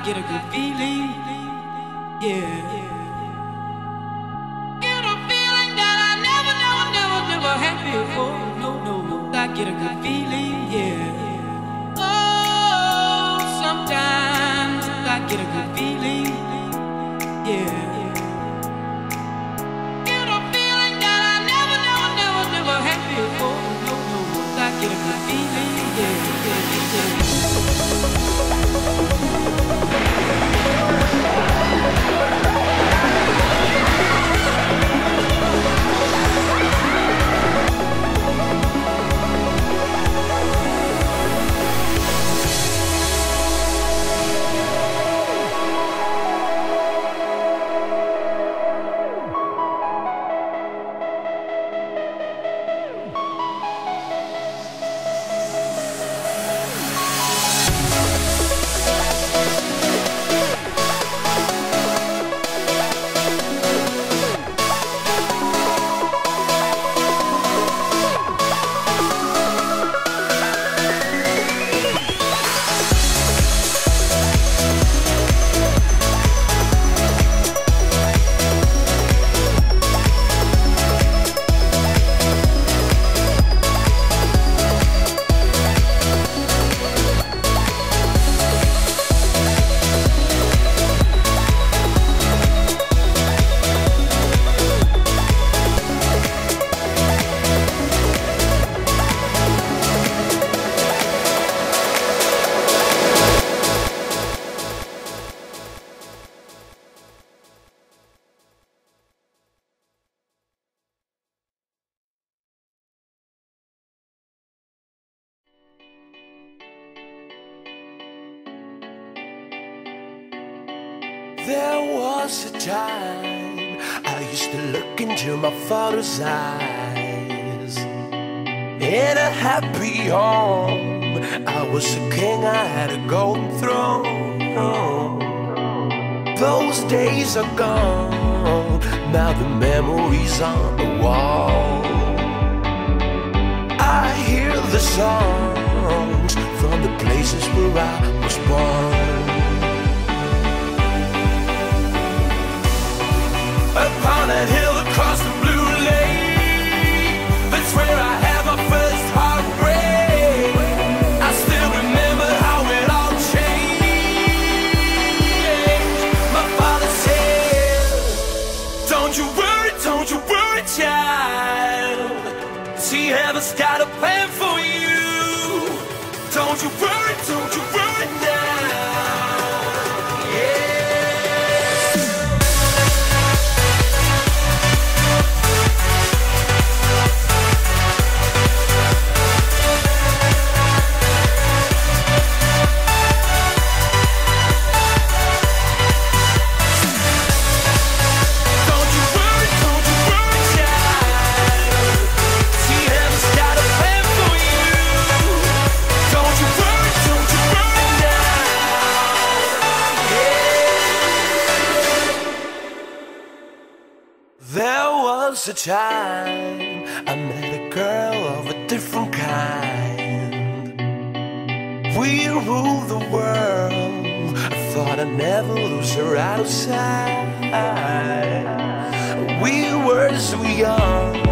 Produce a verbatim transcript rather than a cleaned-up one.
get a good feeling, yeah. Get a feeling that I never, never, never, never had before. No, no, no, I get a good feeling, yeah. Oh, sometimes I get a good feeling, yeah. Get a feeling that I never, never, never, never had before. No, no, no, I get a good feeling, yeah, yeah, yeah. There was a time I used to look into my father's eyes. In a happy home, I was a king, I had a golden throne. Those days are gone, now the memories on the wall. I hear the songs from the places where I was born. Upon that hill across the blue lake, that's where I had my first heartbreak. I still remember how it all changed. My father said, don't you worry, don't you worry, child. See, heaven's got a plan for you. Don't you worry, don't you worry now. Yeah. There was a time I met a girl of a different kind. We ruled the world, I thought I'd never lose her out of sight. We were so young,